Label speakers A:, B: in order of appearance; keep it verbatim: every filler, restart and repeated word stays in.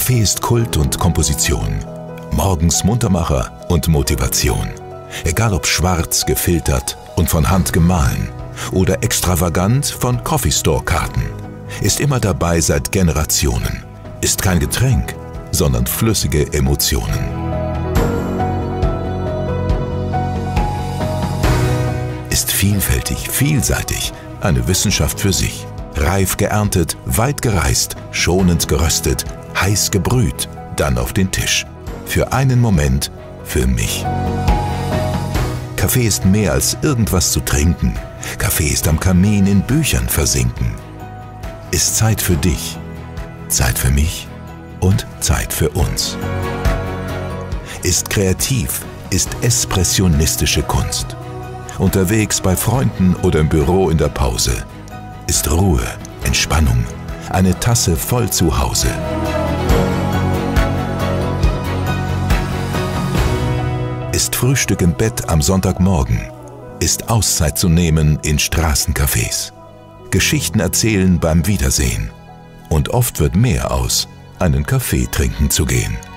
A: Kaffee ist Kult und Komposition. Morgens Muntermacher und Motivation. Egal ob schwarz gefiltert und von Hand gemahlen oder extravagant von Coffee-Store-Karten. Ist immer dabei seit Generationen. Ist kein Getränk, sondern flüssige Emotionen. Ist vielfältig, vielseitig, eine Wissenschaft für sich. Reif geerntet, weit gereist, schonend geröstet, heiß gebrüht, dann auf den Tisch. Für einen Moment, für mich. Kaffee ist mehr als irgendwas zu trinken. Kaffee ist am Kamin in Büchern versinken. Ist Zeit für dich, Zeit für mich und Zeit für uns. Ist kreativ, ist expressionistische Kunst. Unterwegs bei Freunden oder im Büro in der Pause. Ist Ruhe, Entspannung, eine Tasse voll zu Hause. Ist Frühstück im Bett am Sonntagmorgen. Ist Auszeit zu nehmen in Straßencafés. Geschichten erzählen beim Wiedersehen. Und oft wird mehr aus, einen Kaffee trinken zu gehen.